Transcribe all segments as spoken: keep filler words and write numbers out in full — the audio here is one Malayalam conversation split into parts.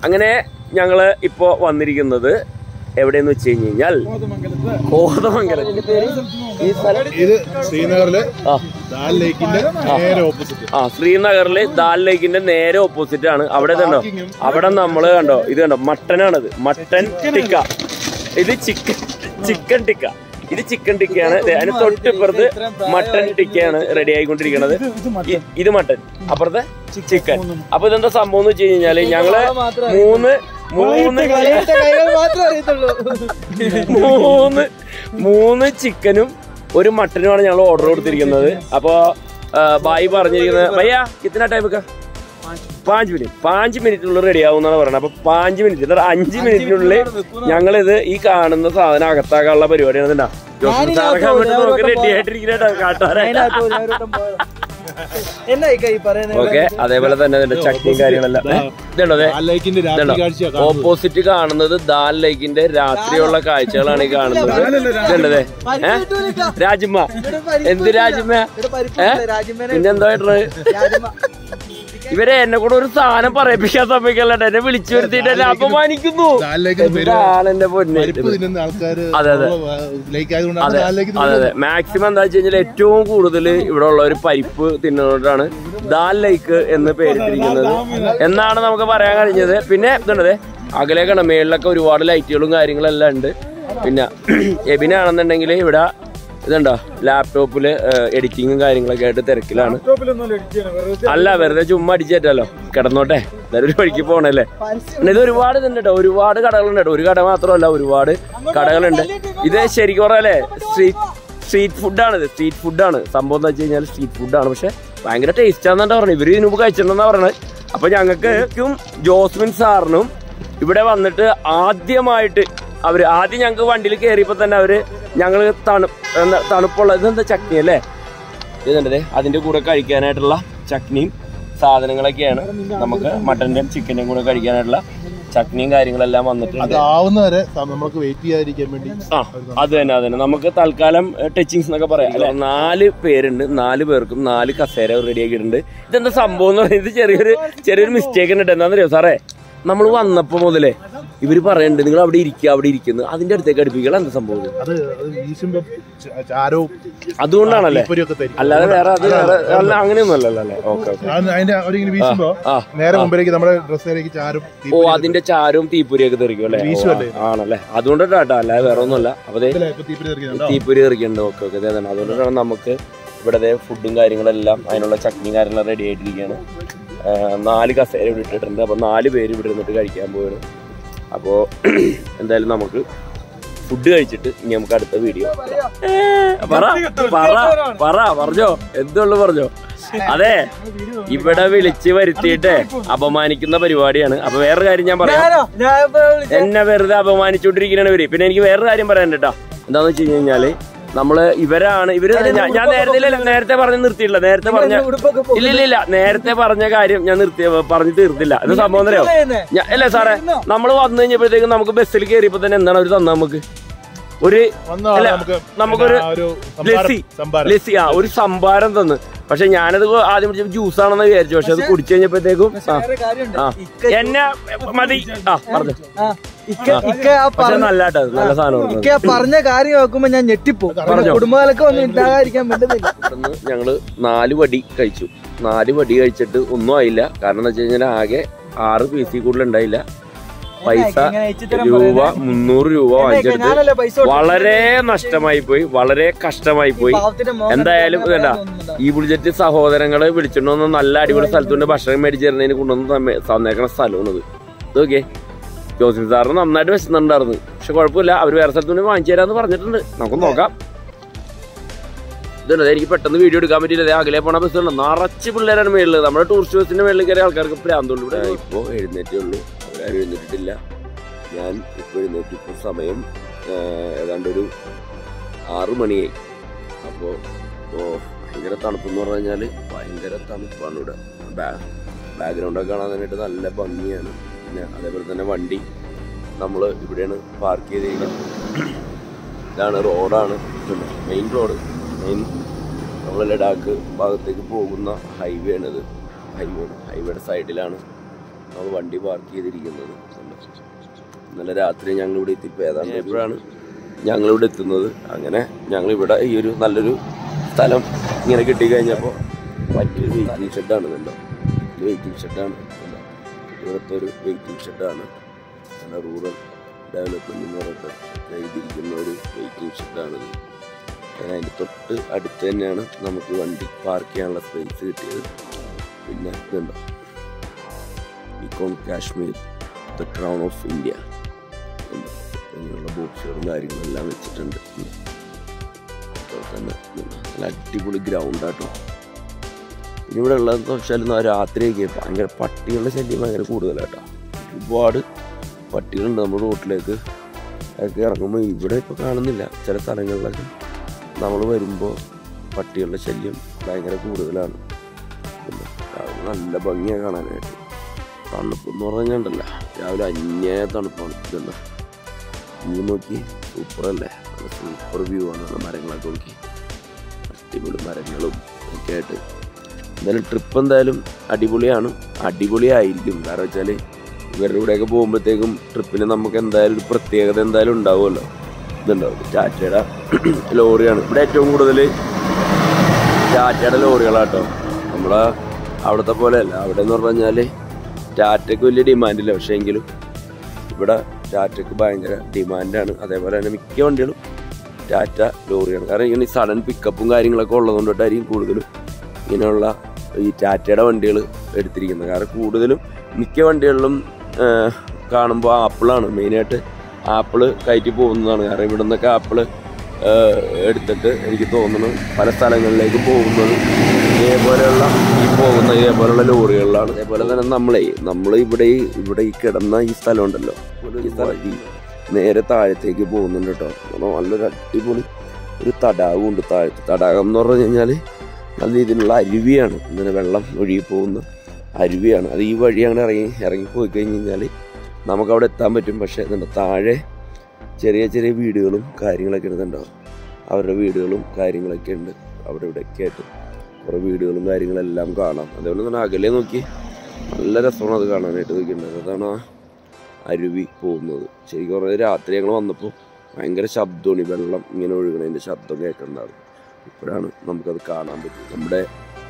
അങ്ങനെ ഞങ്ങള് ഇപ്പോ വന്നിരിക്കുന്നത് എവിടെയെന്ന് വെച്ച് കഴിഞ്ഞ് കഴിഞ്ഞാൽ കോതമംഗലം. ഈ സ്ഥലം ഇത് ശ്രീനഗറിലെ ദാൽ ലേക്കിന്റെ നേരെ ഓപ്പോസിറ്റ്. ആ ശ്രീനഗറിലെ ദാൽ ലേക്കിന്റെ നേരെ ഓപ്പോസിറ്റ് ആണ്. അവിടെ കണ്ടോ, അവിടെ നമ്മള് കണ്ടോ, ഇത് കണ്ടോ മട്ടനാണത്, മട്ടൻ ടിക്ക. ഇത് ചിക്കൻ ചിക്കൻ ടിക്ക ഇത് ചിക്കൻ ടിക്കയാണ്. അതിന് തൊട്ടിപ്പുറത്ത് മട്ടൻ ടിക്കയാണ് റെഡി ആയിക്കൊണ്ടിരിക്കുന്നത്. ഇത് മട്ടൻ, അപ്പുറത്തെ ചിക്കൻ. അപ്പൊ ഇതെന്താ സംഭവം എന്ന് വെച്ച് കഴിഞ്ഞാല് ഞങ്ങള് മൂന്ന് മൂന്ന് മൂന്ന് മൂന്ന് ചിക്കനും ഒരു മട്ടനുമാണ് ഞങ്ങൾ ഓർഡർ കൊടുത്തിരിക്കുന്നത്. അപ്പൊ ബായി പറഞ്ഞിരിക്കുന്നത് ഭയ്യ കിतना टाइम का പാഞ്ച് മിനിറ്റ് പാഞ്ച് മിനിറ്റിനുള്ളിൽ റെഡി ആവുന്നാണ് പറയുന്നത്. അപ്പൊ പാഞ്ച് മിനിറ്റ് എന്താ അഞ്ച് മിനിറ്റിനുള്ളിൽ ഞങ്ങളിത് ഈ കാണുന്ന സാധനം അകത്താക്കാനുള്ള പരിപാടിയാണ്. എന്താ റെഡി ആയിട്ടിരിക്കുന്ന കാട്ടാറായി. ഓക്കെ, അതേപോലെ തന്നെ ഇതിന്റെ ചട്നിയും കാര്യങ്ങളെല്ലാം ഇതുണ്ടോ. ഓപ്പോസിറ്റ് കാണുന്നത് ദാൽ ലേക്കിന്റെ രാത്രിയുള്ള കാഴ്ചകളാണ് ഈ കാണുന്നത്. ഇതുണ്ടതേ രാജ്മ. എന്ത് രാജ്മ? പിന്നെന്തായിട്ടുള്ളത്? ഇവരെ എന്നെ കൂടെ ഒരു സാധനം പറയിപ്പിക്കാൻ സമ്മതിക്കല്ല, എന്നെ വിളിച്ചു വരുത്തിയിട്ട് എന്നെ അപമാനിക്കുന്നു. എന്റെ പൊന്നെ. അതെ അതെ അതെ അതെ അതെ മാക്സിമം എന്താ വെച്ച് കഴിഞ്ഞാൽ ഏറ്റവും കൂടുതൽ ഇവിടെ ഉള്ള ഒരു പരിപ്പ് തിന്നുകൊണ്ടാണ് ദാൽ ലേക്ക് എന്ന് പേരിട്ടിരിക്കുന്നത് എന്നാണ് നമുക്ക് പറയാൻ കഴിഞ്ഞത്. പിന്നെ ഇതുണ്ടത് അകലേക്കാണ്, മേളിലൊക്കെ ഒരുപാട് ലൈറ്റുകളും കാര്യങ്ങളെല്ലാം ഉണ്ട്. പിന്നെ എബിനാണെന്നുണ്ടെങ്കിൽ ഇവിടെ ഇതുണ്ടോ ലാപ്ടോപ്പില് എഡിറ്റിങ്ങും കാര്യങ്ങളൊക്കെ ആയിട്ട് തിരക്കിലാണ്. അല്ല, വെറുതെ ചുമ്മാ അടിച്ചേറ്റല്ലോ, കിടന്നോട്ടെ, ഒരു വഴിക്ക് പോണല്ലേ. ഇത് ഒരുപാട് ഇതുണ്ട് കേട്ടോ, ഒരുപാട് കടകളുണ്ട് കേട്ടോ. ഒരു കട മാത്രമല്ല, ഒരുപാട് കടകളുണ്ട്. ഇത് ശരിക്കും പറയാല്ലേ സ്ട്രീറ്റ് സ്ട്രീറ്റ് ഫുഡാണിത്. സ്ട്രീറ്റ് ഫുഡാണ് സംഭവം എന്ന് വെച്ച് കഴിഞ്ഞാൽ സ്ട്രീറ്റ് ഫുഡാണ്. പക്ഷെ ഭയങ്കര ടേസ്റ്റ് ആണെന്നാ പറഞ്ഞത്. ഇവര് ഇതിനുമ്പ് കഴിച്ചിട്ടുണ്ടെന്നാ പറഞ്ഞത്. അപ്പൊ ഞങ്ങൾക്കും ജോസ്മിൻ സാറിനും ഇവിടെ വന്നിട്ട് ആദ്യമായിട്ട് അവര് ആദ്യം ഞങ്ങൾക്ക് വണ്ടിയിൽ കയറിയപ്പോ തന്നെ അവര് ഞങ്ങള് തണു എന്താ തണുപ്പുള്ള ഇതെന്താ ചട്നി അല്ലേ, ഇതുണ്ടേ അതിന്റെ കൂടെ കഴിക്കാനായിട്ടുള്ള ചട്നിയും സാധനങ്ങളൊക്കെയാണ്. നമുക്ക് മട്ടന്റെയും ചിക്കന്റെയും കൂടെ കഴിക്കാനായിട്ടുള്ള ചട്നിയും കാര്യങ്ങളെല്ലാം വന്നിട്ടുണ്ട്. ആ അത് തന്നെ അത് തന്നെ നമുക്ക് തൽക്കാലം ടച്ചിങ്സ് എന്നൊക്കെ പറയാം. നാല് പേരുണ്ട്, നാല് പേർക്കും നാല് കസേര റെഡി ആക്കിയിട്ടുണ്ട്. ഇതെന്താ സംഭവം എന്ന് പറയുന്നത് ചെറിയൊരു ചെറിയൊരു മിസ്റ്റേക്ക് ഉണ്ട്. എന്താണെന്നറിയോ സാറേ, നമ്മൾ വന്നപ്പോ മുതലേ ഇവര് പറയുന്നുണ്ട് നിങ്ങൾ അവിടെ ഇരിക്കുക അവിടെ ഇരിക്കുന്നു, അതിന്റെ അടുത്തേക്ക് അടുപ്പിക്കണം. എന്താ സംഭവം? അതുകൊണ്ടാണല്ലേ, അല്ലാതെ വേറെ അത് അല്ല അങ്ങനെയൊന്നും അല്ലല്ലോ അല്ലേ? ഓക്കെ ഓ അതിന്റെ ചാരവും തീപ്പൊരിയൊക്കെ തെറിക്കും അല്ലേ? ആണല്ലേ, അതുകൊണ്ടിട്ടാട്ടോ, അല്ലാതെ വേറെ ഒന്നുമല്ല. അപ്പൊ തീപ്പൊരി തെറിക്കുന്നുണ്ട്. ഓക്കെ ഓക്കെ അതെ തന്നെ. അതുകൊണ്ടിട്ടാണ് നമുക്ക് ഇവിടെ ഫുഡും കാര്യങ്ങളെല്ലാം അതിനുള്ള ചട്നിയും കാര്യങ്ങളും റെഡി ആയിട്ടിരിക്കുകയാണ്. നാല് കസേര ഇവിടെ ഇട്ടിട്ടുണ്ട്. അപ്പൊ നാല് പേര് ഇവിടെ ഇരുന്നിട്ട് കഴിക്കാൻ പോയാണ്. അപ്പോ എന്തായാലും നമുക്ക് ഫുഡ് കഴിച്ചിട്ട് ഇനി നമുക്ക് അടുത്ത വീഡിയോ പറ പറ പറ പറഞ്ഞോ, എന്തുള്ളു പറഞ്ഞോ. അതെ, ഇവിടെ വിളിച്ച് വരുത്തിയിട്ട് അപമാനിക്കുന്ന പരിപാടിയാണ്. അപ്പൊ വേറൊരു കാര്യം ഞാൻ പറയാം, എന്നെ വെറുതെ അപമാനിച്ചോണ്ടിരിക്കുന്നതാണ് ഇവര്. പിന്നെ എനിക്ക് വേറൊരു കാര്യം പറയാനുണ്ട് കേട്ടോ. എന്താന്ന് വെച്ച് കഴിഞ്ഞാല് നമ്മള് ഇവരാണ് ഇവര് ഞാൻ നേരത്തെ നേരത്തെ പറഞ്ഞ് നിർത്തിയിട്ടില്ല. നേരത്തെ പറഞ്ഞ ഇല്ല ഇല്ല ഇല്ല നേരത്തെ പറഞ്ഞ കാര്യം ഞാൻ നിർത്തി പറഞ്ഞു തീർത്തില്ല. ഇത് സംഭവം അറിയാം അല്ലേ സാറേ? നമ്മള് വന്നു കഴിഞ്ഞപ്പോഴത്തേക്കും നമുക്ക് ബസ്സിൽ കയറിയപ്പോ തന്നെ എന്താണ് അവര് തന്നെ നമുക്ക് ഒരു നമുക്കൊരു ലസ്സി ലസ്സി ആ ഒരു സംഭാരം തന്ന്. പക്ഷെ ഞാനത് ആദ്യം ജ്യൂസാണെന്ന് വിചാരിച്ചു. പക്ഷെ അത് കുടിച്ചു കഴിഞ്ഞപ്പോഴത്തേക്കും എന്നെ മതി ആ പറഞ്ഞു. നല്ല നല്ല സാധനം പറഞ്ഞ കാര്യം നോക്കുമ്പോ ഞാൻ ഞെട്ടിപ്പോ. കുടുംബകാലൊക്കെ ഒന്നും ഉണ്ടാകാതിരിക്കാൻ പറ്റുന്നില്ല. ഞങ്ങള് നാല് വടി കഴിച്ചു. നാല് വടി കഴിച്ചിട്ട് ഒന്നും ആയില്ല. കാരണം എന്താ വെച്ച് കഴിഞ്ഞാൽ ആകെ ആറ് പി സി കൂടുതൽ ഉണ്ടായില്ല. പൈസ രൂപ മുന്നൂറ് രൂപ വാങ്ങിച്ചെടുത്ത് വളരെ നഷ്ടമായി പോയി, വളരെ കഷ്ടമായി പോയി. എന്തായാലും ഇതല്ല എബുൾജെറ്റ് സഹോദരങ്ങളെ വിളിച്ചിട്ടുണ്ടോ നല്ല അടിപൊളി സ്ഥലത്തുകൊണ്ട് ഭക്ഷണം മേടിച്ചു തരുന്നതിന് കൊണ്ടുവന്ന് തന്നേക്കണ സ്ഥലമാണിത്. ഇതൊക്കെ ജോസിൻ സാറിന് നന്നായിട്ട് വിശന്നുണ്ടായിരുന്നു. പക്ഷെ കുഴപ്പമില്ല, അവർ വേറെ സ്ഥലത്തുകൊണ്ട് വാങ്ങിച്ചു തരാന്ന് പറഞ്ഞിട്ടുണ്ട്. നമുക്ക് നോക്കാം. ഇതുണ്ട്, എനിക്ക് പെട്ടെന്ന് വീഡിയോ എടുക്കാൻ പറ്റില്ല. അകലെ പോണ ബസ്സുണ്ട്, നിറച്ച് പിള്ളേരാണ് മേളിൽ. നമ്മുടെ ടൂറിസ്റ്റ് ബസ്സിന്റെ മേളിൽ കയറിയ ആൾക്കാർക്ക് പ്രാന്തമുള്ളൂ. ഇവിടെ ഇപ്പോൾ എഴുന്നേറ്റേ ഉള്ളൂ, അവരാരും എഴുന്നേറ്റിട്ടില്ല. ഞാൻ ഇപ്പോൾ എഴുന്നേറ്റ്. ഇപ്പോൾ സമയം ഏതാണ്ട് ഒരു ആറു മണിയായി. അപ്പോൾ ഇപ്പോൾ ഭയങ്കര തണുപ്പെന്ന് പറഞ്ഞു കഴിഞ്ഞാൽ ഭയങ്കര തണുപ്പാണ് ഇവിടെ. ബാക്ക്ഗ്രൗണ്ടൊക്കെ കാണാൻ വേണ്ടിയിട്ട് നല്ല ഭംഗിയാണ്. പിന്നെ അതേപോലെ തന്നെ വണ്ടി നമ്മൾ ഇവിടെയാണ് പാർക്ക് ചെയ്തിരിക്കുന്നത്. ഇതാണ് റോഡാണ്, മെയിൻ റോഡ്. മെയിൻ നമ്മൾ ലഡാക്ക് ഭാഗത്തേക്ക് പോകുന്ന ഹൈവേ ആണിത്. ഹൈവേ ഹൈവേയുടെ സൈഡിലാണ് നമ്മൾ വണ്ടി പാർക്ക് ചെയ്തിരിക്കുന്നത്. ഇന്നലെ രാത്രി ഞങ്ങളിവിടെ എത്തിയപ്പോൾ ഏതാണ്ട് എപ്പോഴാണ് ഞങ്ങളിവിടെ എത്തുന്നത്. അങ്ങനെ ഞങ്ങളിവിടെ ഈ ഒരു നല്ലൊരു സ്ഥലം ഇങ്ങനെ കിട്ടിക്കഴിഞ്ഞപ്പോൾ മറ്റൊരു വെയിറ്റിംഗ് ഷെഡാണ്. കണ്ടോ, ഇത് വെയിറ്റിംഗ് ഷെഡാണ്. ഇവിടുത്തെ ഒരു വെയിറ്റിംഗ് ഷെഡാണ്. റൂറൽ ഡെവലപ്മെൻറ്റ് എന്ന് പറഞ്ഞിട്ട് എഴുതിയിരിക്കുന്ന ഒരു വെയിറ്റിംഗ് ഷെഡാണിത്. അതിൻ്റെ തൊട്ട് അടുത്ത് തന്നെയാണ് നമുക്ക് വണ്ടി പാർക്ക് ചെയ്യാനുള്ള സ്പേസ് കിട്ടിയത്. പിന്നെ ഇതുണ്ടോ, ഇക്കോൺ Kashmir the crown of India ഇങ്ങനെയുള്ള ബോക്സുകളും കാര്യങ്ങളെല്ലാം വെച്ചിട്ടുണ്ട്. അതുപോലെ തന്നെ നല്ല അടിപൊളി ഗ്രൗണ്ടാട്ടോ. പിന്നെ ഇവിടെ ഉള്ളതെന്ന് വെച്ചാൽ രാത്രിയൊക്കെ ഭയങ്കര പട്ടികളുടെ ശല്യം ഭയങ്കര കൂടുതലാട്ടോ. ഒരുപാട് പട്ടികളുണ്ട് നമ്മുടെ റോട്ടിലേക്ക് ഒക്കെ ഇറങ്ങുമ്പോൾ. ഇവിടെ ഇപ്പോൾ കാണുന്നില്ല, ചില സ്ഥലങ്ങളിലൊക്കെ നമ്മൾ വരുമ്പോൾ പട്ടികളുടെ ശല്യം ഭയങ്കര കൂടുതലാണ്. പിന്നെ നല്ല ഭംഗിയാണ് കാണാനായിട്ട്. തണുപ്പെന്ന് പറഞ്ഞാണ്ടല്ല, രാവിലെ അന്യായ തണുപ്പാണ്. ഇതുണ്ട്, വ്യൂ നോക്കി സൂപ്പറല്ലേ, നല്ല സൂപ്പർ വ്യൂ ആണ്. നല്ല മരങ്ങളൊക്കെ നോക്കി, അടിപൊളി മരങ്ങളും ഒക്കെ ആയിട്ട്. എന്തായാലും ട്രിപ്പ് എന്തായാലും അടിപൊളിയാണ്, അടിപൊളിയായിരിക്കും. കാരണം വെച്ചാൽ ഇവരുടെ കൂടെയൊക്കെ പോകുമ്പോഴത്തേക്കും ട്രിപ്പിന് നമുക്ക് എന്തായാലും ഒരു പ്രത്യേകത എന്തായാലും ഉണ്ടാവുമല്ലോ. ഇതുണ്ടാവും, ടാറ്റയുടെ ലോറിയാണ് ഇവിടെ ഏറ്റവും കൂടുതൽ. ടാറ്റയുടെ ലോറികളാട്ടോ. നമ്മളെ അവിടുത്തെ പോലെയല്ല. അവിടെ എന്ന് പറഞ്ഞു കഴിഞ്ഞാൽ ടാറ്റയ്ക്ക് വലിയ ഡിമാൻഡില്ല, പക്ഷേ എങ്കിലും ഇവിടെ ടാറ്റയ്ക്ക് ഭയങ്കര ഡിമാൻഡാണ്. അതേപോലെ തന്നെ മിക്ക വണ്ടികളും ടാറ്റ ലോറിയാണ്. കാരണം ഇങ്ങനെ ഈ സഡൻ പിക്കപ്പും കാര്യങ്ങളൊക്കെ ഉള്ളതുകൊണ്ടിട്ടായിരിക്കും കൂടുതലും ഇങ്ങനെയുള്ള ഈ ടാറ്റയുടെ വണ്ടികൾ എടുത്തിരിക്കുന്നത്. കാരണം കൂടുതലും മിക്ക വണ്ടികളിലും കാണുമ്പോൾ ആപ്പിളാണ് മെയിനായിട്ട്. ആപ്പിള് കയറ്റി പോകുന്നതാണ്. കാരണം ഇവിടെ നിന്നൊക്കെ ആപ്പിള് എടുത്തിട്ട് എനിക്ക് തോന്നുന്നു പല സ്ഥലങ്ങളിലേക്ക് പോകുന്നത് ഇതേപോലെയുള്ള ഈ പോകുന്ന ഇതേപോലെയുള്ള ലോറികളിലാണ്. അതേപോലെ തന്നെ നമ്മളെ നമ്മൾ ഇവിടെ ഇവിടെ ഈ കിടന്ന ഈ സ്ഥലം ഉണ്ടല്ലോ, ഈ സ്ഥലം നേരെ താഴത്തേക്ക് പോകുന്നുണ്ട് കേട്ടോ. നല്ലൊരു അടിപൊളി ഒരു തടാകമുണ്ട് താഴത്ത്. തടാകം എന്ന് പറഞ്ഞു കഴിഞ്ഞാൽ നല്ല രീതിയിലുള്ള അരുവിയാണ്. ഇങ്ങനെ വെള്ളം ഒഴുകി പോകുന്ന അരുവിയാണ്. അത് ഈ വഴി അങ്ങനെ ഇറങ്ങി ഇറങ്ങി പോയി കഴിഞ്ഞ് കഴിഞ്ഞാൽ നമുക്കവിടെ എത്താൻ പറ്റും. പക്ഷേ ഇതുണ്ട്, താഴെ ചെറിയ ചെറിയ വീടുകളും കാര്യങ്ങളൊക്കെ ഇടുന്നുണ്ടാവും. അവരുടെ വീടുകളും കാര്യങ്ങളൊക്കെ ഉണ്ട് അവിടെ ഇവിടെയൊക്കെ ആയിട്ട്. കുറേ വീടുകളും കാര്യങ്ങളെല്ലാം കാണാം. അതേപോലെ തന്നെ അകലെ നോക്കി നല്ല രസമാണ് അത് കാണാനായിട്ട്. നോക്കിയിട്ടുണ്ടാകും, അതാണ് ആ അരുവി പോകുന്നത്. ശരിക്കും പറഞ്ഞാൽ രാത്രി ഞങ്ങൾ വന്നപ്പോൾ ഭയങ്കര ശബ്ദമാണ്, ഈ വെള്ളം ഇങ്ങനെ ഒഴുകണതിൻ്റെ ശബ്ദം കേൾക്കുന്നുണ്ടാകും. ഇപ്പോഴാണ് നമുക്കത് കാണാൻ പറ്റും. നമ്മുടെ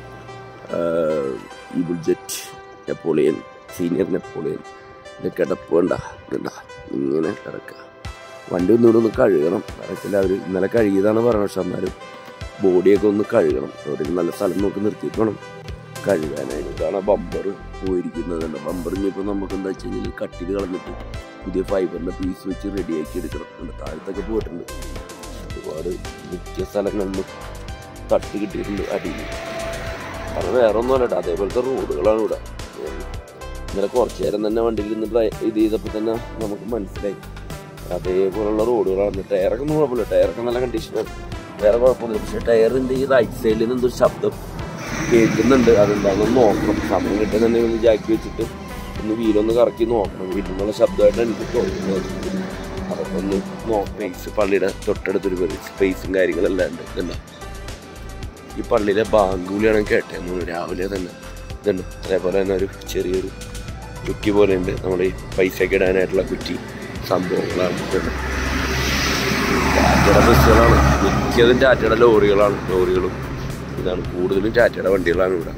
ഇബുൾജെറ്റ് നെപ്പോളിയൻ, സീനിയർ നെപ്പോളിയൻ ഇതിൻ്റെ കിടപ്പ് കണ്ട കണ്ട ഇങ്ങനെ കിടക്കുക. വണ്ടി ഒന്നുകൂടെ ഒന്ന് കഴുകണം. കാരണം അവർ ഇന്നലെ കഴുകിയതാണ് പറയുന്നത്. പക്ഷെ എന്നാലും ബോഡിയൊക്കെ ഒന്ന് കഴുകണം. എവിടെയും നല്ല സ്ഥലം നോക്കി നിർത്തിയിട്ട് വേണം കഴുകാനായിട്ട്. ഇതാണ് ബമ്പർ പോയിരിക്കുന്നതുണ്ട്. ബമ്പർ ഇനിയിപ്പോൾ നമുക്ക് എന്താ വെച്ച് കഴിഞ്ഞാൽ കട്ട് ചെയ്ത് കളഞ്ഞിട്ട് പുതിയ ഫൈബറിൻ്റെ പീസ് വെച്ച് റെഡിയാക്കി എടുക്കണം. താഴത്തൊക്കെ പോയിട്ടുണ്ട്. ഒരുപാട് മിക്ക സ്ഥലങ്ങളിലും തട്ട് കിട്ടിയിട്ടുണ്ട് അടിയിൽ. അത് വേറെ ഒന്നും അല്ലട്ടോ, അതേപോലത്തെ റോഡുകളാണ് ഇവിടെ. ഇന്നലെ കുറച്ച് നേരം തന്നെ വണ്ടിയിൽ നിന്ന് ഡ്രൈ ഇത് ചെയ്തപ്പോൾ തന്നെ നമുക്ക് മനസ്സിലായി അതേപോലുള്ള റോഡുകളാണ്. ടയറൊക്കെ ഒന്നും കുഴപ്പമില്ല, ടയറൊക്കെ നല്ല കണ്ടീഷനാണ്, വേറെ കുഴപ്പമൊന്നുമില്ല. പക്ഷേ ടയറിൻ്റെ ഈ റൈറ്റ് സൈഡിൽ നിന്ന് എന്തൊരു ശബ്ദം കേൾക്കുന്നുണ്ട്. അതെന്താണെന്ന് നോക്കണം. സമയം കിട്ടുന്നുണ്ടെങ്കിൽ ഒന്ന് ജാക്കി വെച്ചിട്ട് ഒന്ന് വീലൊന്ന് കറക്കി നോക്കണം. വീട്ടിൽ നിന്നുള്ള ശബ്ദമായിട്ട് എനിക്ക് തോന്നുന്നത്. അതൊക്കെ ഒന്ന് നോക്കാം. സ്പേസ് പള്ളിയുടെ തൊട്ടടുത്തൊരു സ്പേസും കാര്യങ്ങളെല്ലാം ഉണ്ട്. ഇതുണ്ടോ, ഈ പള്ളിയിലെ ബാങ്ക് വിളിയാണ് കേട്ടത് രാവിലെ തന്നെ. ഇതുണ്ട്, അതേപോലെ തന്നെ ഒരു ചെറിയൊരു കുറ്റി പോലെ ഉണ്ട്. നമ്മുടെ ഈ പൈസയൊക്കെ ഇടാനായിട്ടുള്ള കുറ്റി സംഭവങ്ങളാണ്. ഇതുണ്ട്, ടാറ്റയുടെ ബസ്സുകളാണ് മിക്കതും, ടാറ്റയുടെ ലോറികളാണ്. ലോറികളും ഇതാണ് കൂടുതലും ടാറ്റയുടെ വണ്ടികളാണ് ഇവിടെ.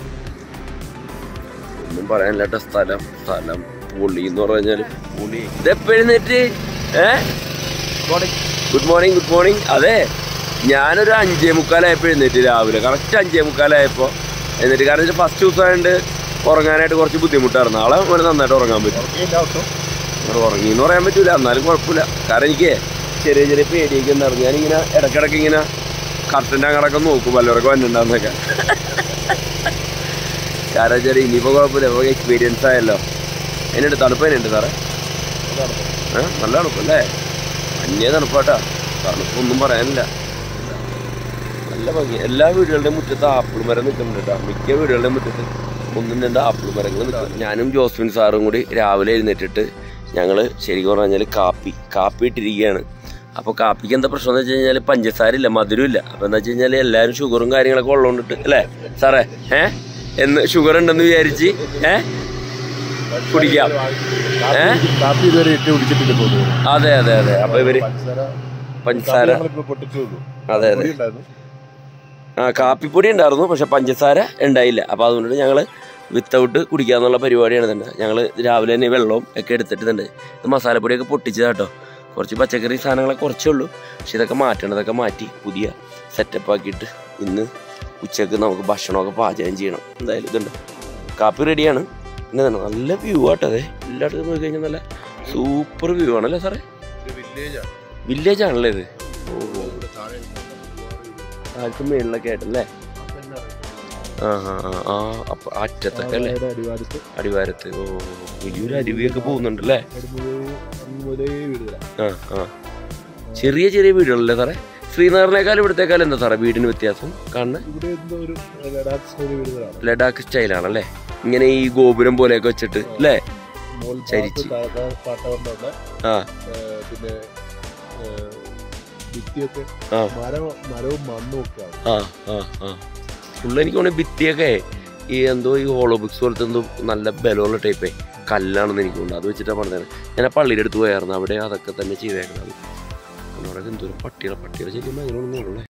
ഒന്നും പറയാനില്ലാത്ത സ്ഥലം സ്ഥലം പുളി എന്ന് പറഞ്ഞു കഴിഞ്ഞാൽ പുളി. ഇതെപ്പോഴുന്നേറ്റ് ഏ ഗുഡ് മോർണിംഗ് ഗുഡ് മോർണിംഗ്. അതെ, ഞാനൊരു അഞ്ചേ മുക്കാലായപ്പോൾ എഴുന്നേറ്റ് രാവിലെ, കറക്റ്റ് അഞ്ചേ മുക്കാലായപ്പോൾ എന്നിട്ട്. കാരണം വെച്ചാൽ ഫസ്റ്റ് ദിവസമായിട്ട് ഉറങ്ങാനായിട്ട് കുറച്ച് ബുദ്ധിമുട്ടായിരുന്നു. നാളെ ഒരു നന്നായിട്ട് ഉറങ്ങാൻ പറ്റും. ഉറങ്ങി എന്ന് പറയാൻ പറ്റൂല, എന്നാലും കുഴപ്പമില്ല. കാരണം എനിക്ക് ചെറിയ ചെറിയ പേടിയൊക്കെ ഉണ്ടായിരുന്നു. ഞാനിങ്ങനെ ഇടയ്ക്കിടയ്ക്ക് ഇങ്ങനെ കർട്ടൻ്റെ അങ്ങടൊക്കെ നോക്കും വല്ലവരൊക്കെ വന്നിട്ടുണ്ടാകുന്നൊക്കെ. കാരണം വെച്ചാൽ ഇനിയിപ്പോൾ കുഴപ്പമില്ല, ഇപ്പോൾ എക്സ്പീരിയൻസ് ആയല്ലോ. അതിനുണ്ട് തണുപ്പ്. അതിനുണ്ട് സാറേ ഏഹ് നല്ല തണുപ്പല്ലേ, അന്യ തണുപ്പാട്ടാ. തണുപ്പൊന്നും പറയാനില്ല, നല്ല ഭംഗി. എല്ലാ വീടുകളുടെയും മുറ്റത്ത് ആപ്പിൾ മരം നിൽക്കുന്നുണ്ട് കേട്ടോ. മിക്ക വീടുകളുടെയും മുറ്റത്ത് ഒന്നും രണ്ട് ആപ്പിൾ മരങ്ങൾ നിൽക്കും. ഞാനും ജോസ്മിൻ സാറും കൂടി രാവിലെ എഴുന്നേറ്റിട്ട് ഞങ്ങൾ ശരിക്കും പറഞ്ഞു കഴിഞ്ഞാൽ കാപ്പി കാപ്പി ഇട്ടിരിക്കുകയാണ്. അപ്പോൾ കാപ്പിക്ക് എന്താ പ്രശ്നം എന്ന് വെച്ച് കഴിഞ്ഞാൽ പഞ്ചസാര ഇല്ല, മധുരം ഇല്ല. അപ്പോൾ എന്താ വെച്ച് കഴിഞ്ഞാൽ എല്ലാവരും ഷുഗറും കാര്യങ്ങളൊക്കെ ഉള്ളതുകൊണ്ടിട്ട് അല്ലേ സാറേ ഏഹ് എന്ന് ഷുഗർ ഉണ്ടെന്ന് വിചാരിച്ച് ഏഹ് കുടിക്കാം. ഏഹ് കാപ്പി ഇതുവരെ ഇട്ട് കുടിച്ചിട്ടില്ല തോന്നുന്നു. അതെ അതെ അതെ. അപ്പൊ ഇവര് പഞ്ചസാര അതെ അതെ ആ കാപ്പിപ്പൊടി ഉണ്ടായിരുന്നു, പക്ഷെ പഞ്ചസാര ഉണ്ടായില്ല. അപ്പോൾ അതുകൊണ്ട് ഞങ്ങൾ വിത്തൗട്ട് കുടിക്കാന്നുള്ള പരിപാടിയാണ് തന്നെ. ഞങ്ങൾ രാവിലെ തന്നെ വെള്ളവും ഒക്കെ എടുത്തിട്ടുണ്ട്. ഇത് മസാലപ്പൊടിയൊക്കെ പൊട്ടിച്ചതാട്ടോ. കുറച്ച് പച്ചക്കറി സാധനങ്ങളൊക്കെ കുറച്ചേ ഉള്ളൂ, പക്ഷെ ഇതൊക്കെ മാറ്റേണ്ടതൊക്കെ മാറ്റി പുതിയ സെറ്റപ്പ് ആക്കിയിട്ട് ഇന്ന് ഉച്ചക്ക് നമുക്ക് ഭക്ഷണമൊക്കെ പാചകം ചെയ്യണം. എന്തായാലും ഇതുണ്ട്, കാപ്പി റെഡിയാണ്. പിന്നെ തന്നെ നല്ല വ്യൂ ആട്ടോ. അതെ, എല്ലായിടത്തും നോക്കി കഴിഞ്ഞാൽ നല്ല സൂപ്പർ വ്യൂ ആണല്ലേ സാറേ? വില്ലേജ് ആണല്ലേ ഇത്? ഓ ആർക്കും മേളിലൊക്കെ ആയിട്ടല്ലേ? ആ ആ ആ ആ അപ്പൊ അറ്റത്തൊക്കെ അല്ലേ? അടിവാരത്ത്. ഓ വലിയൊരു അരുവിയൊക്കെ പോകുന്നുണ്ടല്ലേ? ആ ആ ചെറിയ ചെറിയ വീടുകളല്ലേ സാറേ? ശ്രീനഗറിനേക്കാളും ഇവിടത്തേക്കാളും എന്താ സാറേ വീടിന് വ്യത്യാസം കാണുന്നത്? ലഡാക്ക് സ്റ്റൈലാണല്ലേ? ഇങ്ങനെ ഈ ഗോപുരം പോലെയൊക്കെ വെച്ചിട്ട് അല്ലേ? ചരിച്ച് ആ പിന്നെ ഭിത്തിയൊക്കെ മരവും മണ്ണും ഒക്കെ ആ ആ ആ ഫുള്ള് എനിക്ക് തോന്നുന്നു ഭിത്തിയൊക്കെ ഈ എന്തോ ഈ ഹോളോ ബുക്സ് പോലത്തെ എന്തോ നല്ല ബലമുള്ള ടൈപ്പേ കല്ലാണെന്ന് എനിക്ക് തോന്നുന്നു. അത് വെച്ചിട്ടാണ് പറഞ്ഞത്. ഞാൻ ആ പള്ളിയുടെ അടുത്ത് പോയായിരുന്നു, അവിടെ അതൊക്കെ തന്നെ ചെയ്തേക്കുന്നത്. അവിടെ എന്തോരം പട്ടികളെ പട്ടികളെ ചെല്ലുമ്പോൾ അങ്ങനെ ഒന്നും